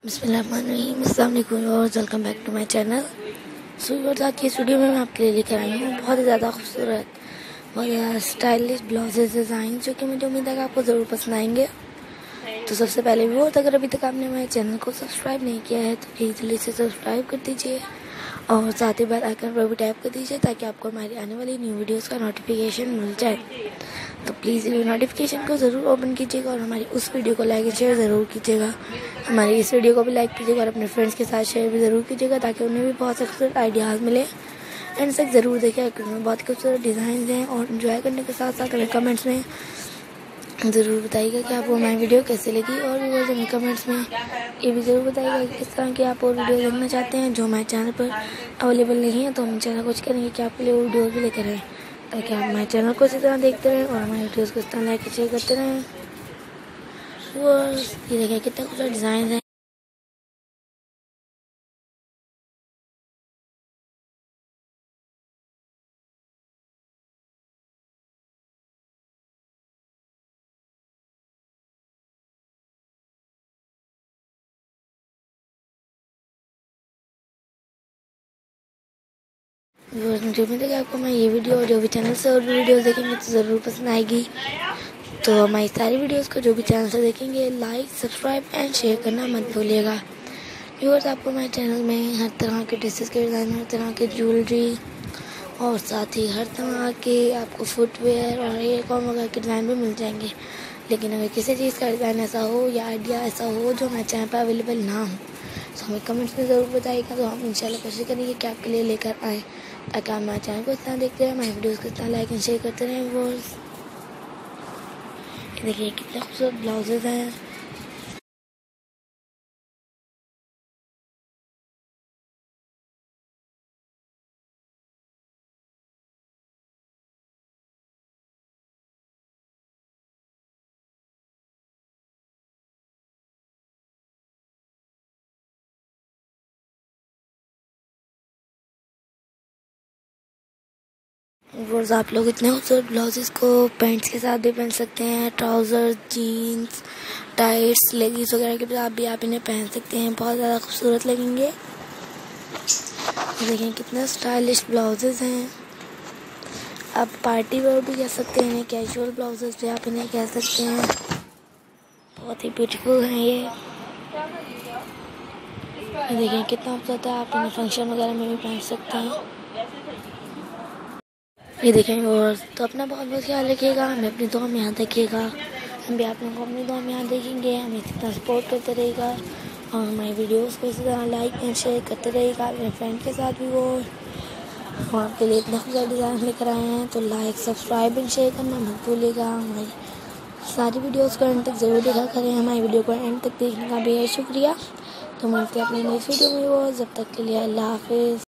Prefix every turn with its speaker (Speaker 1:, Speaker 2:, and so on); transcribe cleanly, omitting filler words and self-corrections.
Speaker 1: बिस्मिल्लाहिर्रहमानिर्रहीम, अस्सलाम वालेकुम और welcome back to my channel. So viewers, आज की इस वीडियो में मैं आपके लिए लेकर आई हूँ बहुत ही ज़्यादा खूबसूरत, बहुत ज़्यादा स्टाइलिश ब्लाउजेज डिज़ाइन जो कि मुझे उम्मीद है कि आपको ज़रूर पसंद आएंगे। तो सबसे पहले व्यूअर्स, अगर अभी तक आपने हमारे चैनल को सब्सक्राइब नहीं किया है तो प्लीज़ जल्दी से सब्सक्राइब कर दीजिए और साथ ही बेल आइकन पर भी टैप कर दीजिए ताकि आपको हमारी आने वाली न्यू वीडियोज़ का नोटिफिकेशन मिल जाए। तो प्लीज़ नोटिफिकेशन को ज़रूर ओपन कीजिएगा और हमारी उस वीडियो को लाइक एंड शेयर ज़रूर कीजिएगा। हमारी इस वीडियो को भी लाइक कीजिएगा और अपने फ्रेंड्स के साथ शेयर भी ज़रूर कीजिएगा ताकि उन्हें भी बहुत से खूबसूरत आइडियाज़ मिले। एंड तक ज़रूर देखिए क्योंकि उनमें बहुत खूबसूरत डिज़ाइन हैं और इन्जॉय करने के साथ साथ हमें कमेंट्स में ज़रूर बताइएगा कि आपको हमारी वीडियो कैसे लगी और व्यूअर्स हमें कमेंट्स में ये भी ज़रूर बताइएगा कि किस तरह की आप और वीडियो देखना चाहते हैं जो हमारे चैनल पर अवेलेबल नहीं है। तो हम चैनल कुछ करेंगे कि आपके लिए वो वीडियो भी लेकर आएँ ताकि आप हमारे चैनल को इसी तरह देखते रहें और हमारी वीडियोज़ को इस तरह लाइक शेयर करते रहें। व्यूअर्स, ये देखिए कितने खूबसूरत डिज़ाइन हैं। मुझे उम्मीद है कि आपको मैं ये वीडियो और जो भी चैनल से और भी वीडियोस देखेंगे तो ज़रूर पसंद आएगी। तो हमारी सारी वीडियोस को जो भी चैनल से देखेंगे लाइक सब्सक्राइब एंड शेयर करना मत भूलिएगा। व्यूअर्स, आपको हमारे चैनल में हर तरह के ड्रेसेस के डिज़ाइन, हर तरह के ज्वेलरी और साथ ही हर तरह के आपको फुटवेयर और हेयर कॉम वगैरह के डिज़ाइन भी मिल जाएंगे। लेकिन अगर किसी चीज़ का डिज़ाइन ऐसा हो या आइडिया ऐसा हो जो हमारे चैनल पर अवेलेबल ना हो तो हमें कमेंट्स में ज़रूर बताइएगा। तो हम इंशाल्लाह कोशिश करेंगे कि आपके लिए लेकर आएँ ताकि आप हमारे चैनल को इस तरह देखते रहें, हमारी वीडियोज़ को इस तरह लाइक एंड शेयर करते रहें। व्यूअर्स, देखिए कितने खूबसूरत ब्लाउजेज हैं। व्यूअर्स, आप लोग इतने खूबसूरत ब्लाउजेस को पैंट्स के साथ भी पहन सकते हैं, ट्राउज़र, जीन्स, टाइट्स, लेगिंग्स वगैरह के साथ भी आप इन्हें पहन सकते हैं, बहुत ज़्यादा खूबसूरत लगेंगे। देखिए कितने स्टाइलिश ब्लाउजेस हैं। आप पार्टी वेयर भी कह सकते हैं, कैजुअल ब्लाउजेस भी आप इन्हें कह सकते हैं। बहुत ही ब्यूटीफुल हैं ये देखिए कितना खूबसूरत है। आप इन्हें फंक्शन वगैरह में भी पहन सकते हैं। ये देखें और तो अपना बहुत बहुत ख्याल रखिएगा, हमें अपनी दुआ में याद रखिएगा। हम भी आप लोगों को अपनी दुआ में याद रखेंगे। हमें इसी तरह सपोर्ट करते रहेगा और हमारी वीडियोस को इसी तरह लाइक एंड शेयर करते रहेगा अपने फ्रेंड के साथ भी। वो हम आपके लिए इतने खूबसूरत डिज़ाइन लेकर आए हैं तो लाइक सब्सक्राइब एंड शेयर करना मत भूलिएगा। हमारी सारी वीडियोज़ को एंड तक ज़रूर देखा करें। हमारी वीडियो को एंड तक देखने का बेहद शुक्रिया। तो मिलते हैं अपनी नेक्स्ट वीडियो में। वो जब तक के लिए अल्लाह हाफिज़।